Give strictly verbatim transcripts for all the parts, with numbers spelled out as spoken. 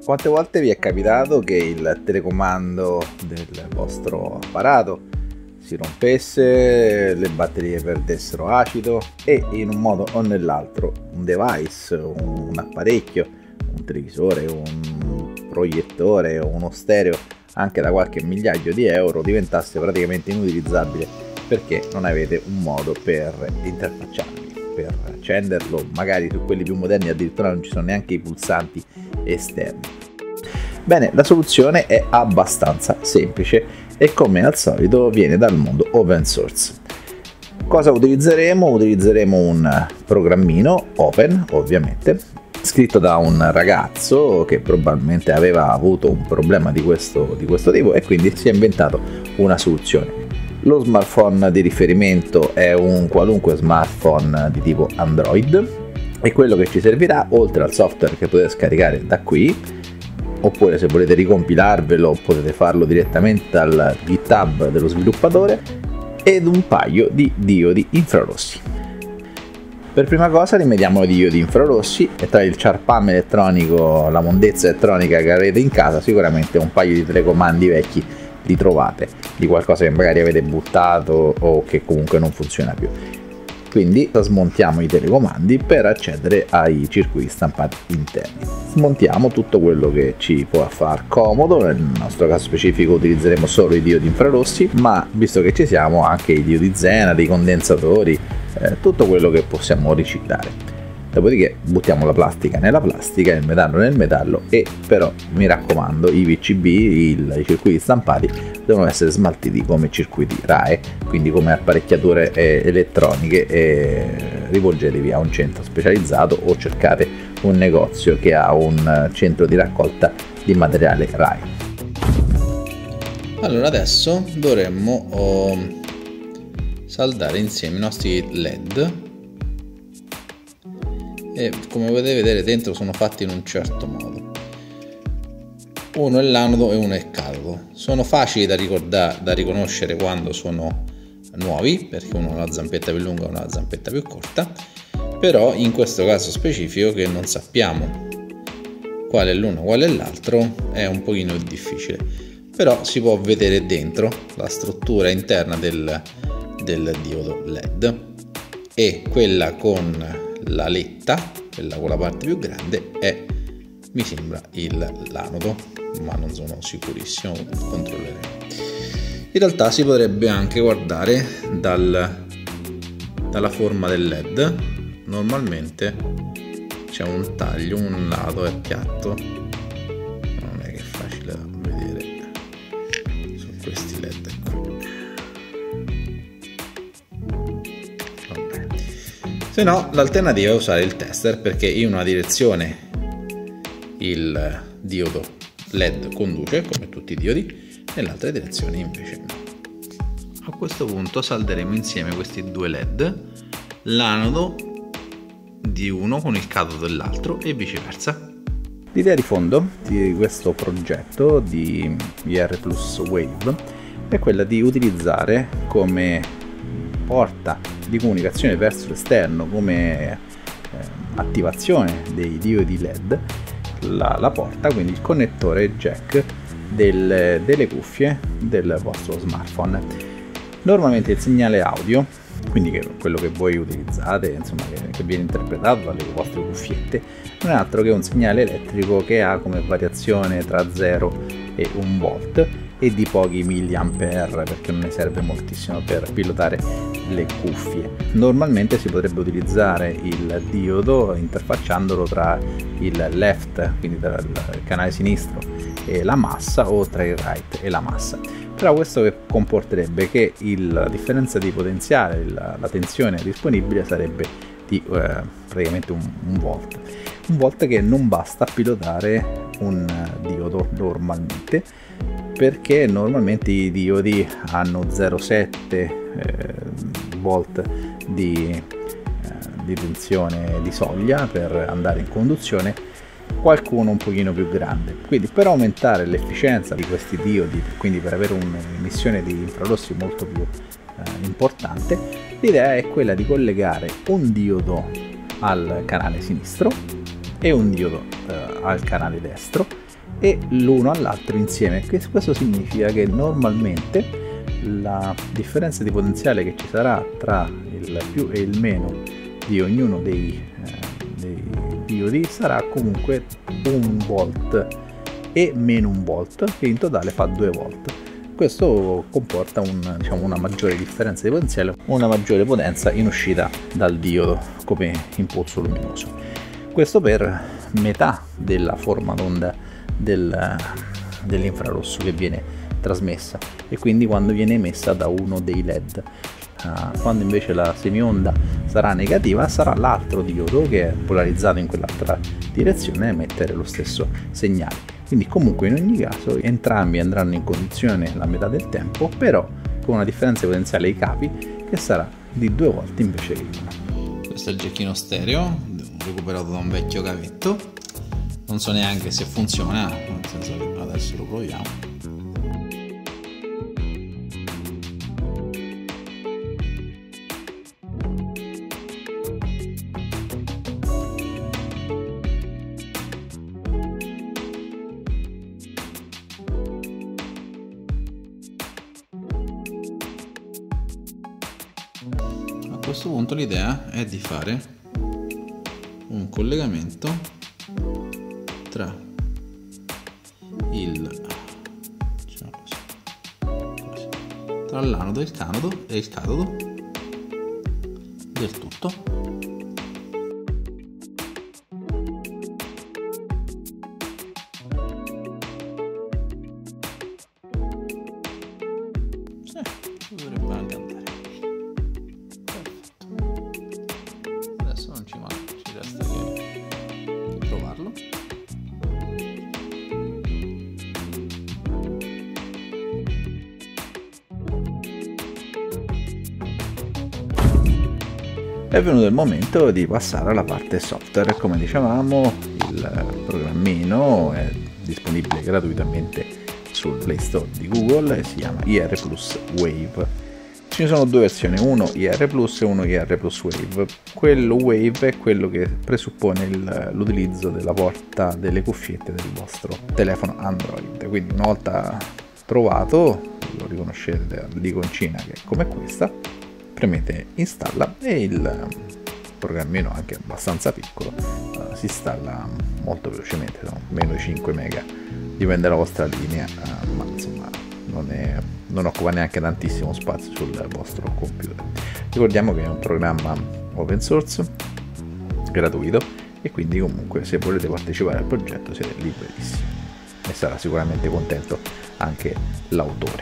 Quante volte vi è capitato che il telecomando del vostro apparato si rompesse, le batterie perdessero acido e in un modo o nell'altro un device, un apparecchio, un televisore, un proiettore o uno stereo anche da qualche migliaio di euro diventasse praticamente inutilizzabile perché non avete un modo per interfacciarvi, per accenderlo? Magari su quelli più moderni addirittura non ci sono neanche i pulsanti esterni. Bene, la soluzione è abbastanza semplice e come al solito viene dal mondo open source. Cosa utilizzeremo? Utilizzeremo un programmino open, ovviamente, scritto da un ragazzo che probabilmente aveva avuto un problema di questo, di questo tipo e quindi si è inventato una soluzione. Lo smartphone di riferimento è un qualunque smartphone di tipo Android e quello che ci servirà, oltre al software che potete scaricare da qui, oppure se volete ricompilarvelo potete farlo direttamente dal GitHub dello sviluppatore, ed un paio di diodi infrarossi. Per prima cosa rimediamo i diodi infrarossi e tra il ciarpame elettronico, la mondezza elettronica che avete in casa, sicuramente un paio di telecomandi vecchi li trovate, di qualcosa che magari avete buttato o che comunque non funziona più. Quindi smontiamo i telecomandi per accedere ai circuiti stampati interni. Smontiamo tutto quello che ci può far comodo, nel nostro caso specifico utilizzeremo solo i diodi infrarossi, ma visto che ci siamo anche i diodi Zener, dei condensatori, eh, tutto quello che possiamo riciclare. Dopodiché buttiamo la plastica nella plastica, il metallo nel metallo e però mi raccomando i P C B, il, i circuiti stampati devono essere smaltiti come circuiti R A E, quindi come apparecchiature eh, elettroniche, e rivolgetevi a un centro specializzato o cercate un negozio che ha un centro di raccolta di materiale R A E. Allora adesso dovremmo oh, saldare insieme i nostri L E D. E come potete vedere dentro sono fatti in un certo modo. Uno è l'anodo e uno è il catodo. Sono facili da ricordare, da riconoscere quando sono nuovi, perché uno ha la zampetta più lunga e uno ha la zampetta più corta, però in questo caso specifico, che non sappiamo qual è l'uno e qual è l'altro, è un pochino difficile, però si può vedere dentro la struttura interna del, del diodo L E D, e quella con la letta, quella con la parte più grande, è, mi sembra, il l'anodo, ma non sono sicurissimo, controlleremo. In realtà si potrebbe anche guardare dal, dalla forma del L E D. Normalmente c'è un taglio, un lato è piatto, non è che è facile da vedere su questi L E D qui. Se no, l'alternativa è usare il tester, perché in una direzione il diodo L E D conduce, come tutti i diodi, nell'altra direzione invece no. A questo punto salderemo insieme questi due L E D, l'anodo di uno con il catodo dell'altro e viceversa. L'idea di fondo di questo progetto di I R Plus Wave è quella di utilizzare come porta di comunicazione verso l'esterno, come eh, attivazione dei diodi L E D, la, la porta, quindi il connettore jack del, delle cuffie del vostro smartphone. Normalmente il segnale audio, quindi che quello che voi utilizzate, insomma, che, che viene interpretato dalle vostre cuffiette, non è altro che un segnale elettrico che ha come variazione tra zero e un volt e di pochi milliampere, perché non ne serve moltissimo per pilotare le cuffie. Normalmente si potrebbe utilizzare il diodo interfacciandolo tra il left, quindi tra il canale sinistro e la massa, o tra il right e la massa. Però questo comporterebbe che il, la differenza di potenziale, la, la tensione disponibile sarebbe di eh, praticamente un, un volt. Un volt che non basta a pilotare un diodo normalmente, perché normalmente i diodi hanno zero virgola sette eh, volt di, eh, di tensione di soglia per andare in conduzione, qualcuno un pochino più grande. Quindi per aumentare l'efficienza di questi diodi, quindi per avere un'emissione di infrarossi molto più eh, importante, l'idea è quella di collegare un diodo al canale sinistro e un diodo eh, al canale destro e l'uno all'altro insieme. Questo significa che normalmente la differenza di potenziale che ci sarà tra il più e il meno di ognuno dei, eh, dei diodi sarà comunque un volt e meno un volt, che in totale fa due volt. Questo comporta un, diciamo, una maggiore differenza di potenziale, una maggiore potenza in uscita dal diodo come impulso luminoso. Questo per metà della forma d'onda del, dell'infrarosso che viene trasmessa, e quindi quando viene emessa da uno dei led. Uh, quando invece la semionda sarà negativa, sarà l'altro diodo che è polarizzato in quell'altra direzione a emettere lo stesso segnale. Quindi comunque in ogni caso entrambi andranno in condizione la metà del tempo, però con una differenza di potenziale ai capi che sarà di due volte invece che uno. Questo è il giochino stereo recuperato da un vecchio cavetto, non so neanche se funziona, nel senso che adesso lo proviamo. A questo punto l'idea è di fare un collegamento tra il diciamo così, così, tra l'anodo e il canodo e il catodo del tutto. Sì, dovrebbe anche andare. Adesso non ci manca, ci resta che, che provarlo. È venuto il momento di passare alla parte software. Come dicevamo, il programmino è disponibile gratuitamente sul Play Store di Google e si chiama I R Plus Wave. Ci sono due versioni, uno I R Plus e uno I R Plus Wave. Quello Wave è quello che presuppone il, l'utilizzo della porta delle cuffiette del vostro telefono Android. Quindi una volta trovato, lo riconoscete dall'iconcina che è come questa, premete installa e il programmino, anche abbastanza piccolo, uh, si installa molto velocemente, sono meno di cinque mega, dipende dalla vostra linea, uh, ma insomma non è non occupa neanche tantissimo spazio sul vostro computer. Ricordiamo che è un programma open source, gratuito, e quindi comunque se volete partecipare al progetto siete liberissimi e sarà sicuramente contento anche l'autore.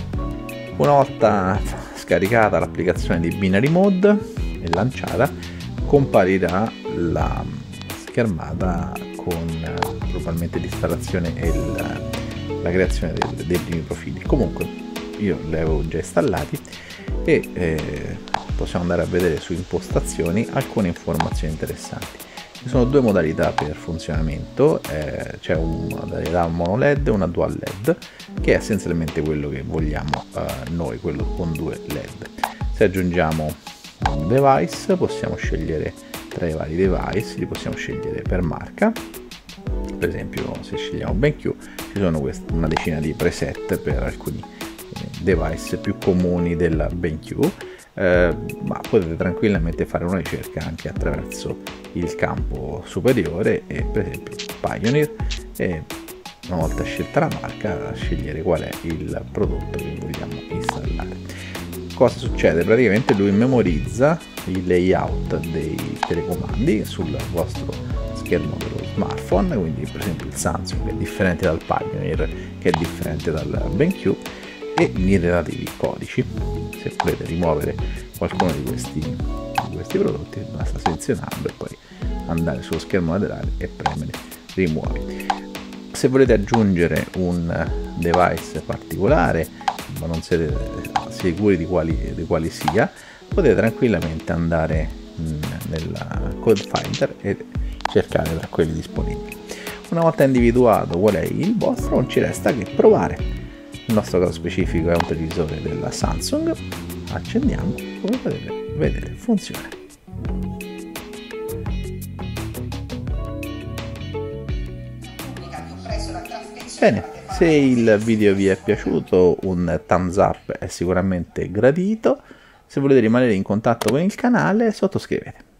Una volta scaricata l'applicazione di Binary Mode e lanciata, comparirà la schermata con probabilmente l'installazione e il, la creazione del, dei primi profili. Comunque io li avevo già installati e eh, possiamo andare a vedere su impostazioni alcune informazioni interessanti. Ci sono due modalità per funzionamento, eh, c'è una modalità mono led e una dual led, che è essenzialmente quello che vogliamo eh, noi, quello con due led. Se aggiungiamo un device possiamo scegliere tra i vari device, li possiamo scegliere per marca. Per esempio se scegliamo BenQ ci sono quest- una decina di preset per alcuni device più comuni della BenQ, eh, ma potete tranquillamente fare una ricerca anche attraverso il campo superiore e per esempio Pioneer, e una volta scelta la marca scegliere qual è il prodotto che vogliamo installare. Cosa succede? Praticamente lui memorizza il layout dei telecomandi sul vostro schermo dello smartphone, quindi per esempio il Samsung è differente dal Pioneer che è differente dal BenQ, e i relativi codici. Se volete rimuovere qualcuno di questi, di questi prodotti basta selezionarlo e poi andare sullo schermo laterale e premere rimuovi. Se volete aggiungere un device particolare ma non siete sicuri di quali, di quali sia, potete tranquillamente andare nel code finder e cercare tra quelli disponibili. Una volta individuato qual è il vostro, non ci resta che provare. Il nostro caso specifico è un televisore della Samsung. Accendiamo, come potete vedere funziona. Pubblica più presso la Bene, se il video vi è piaciuto un thumbs up è sicuramente gradito. Se volete rimanere in contatto con il canale, sottoscrivete.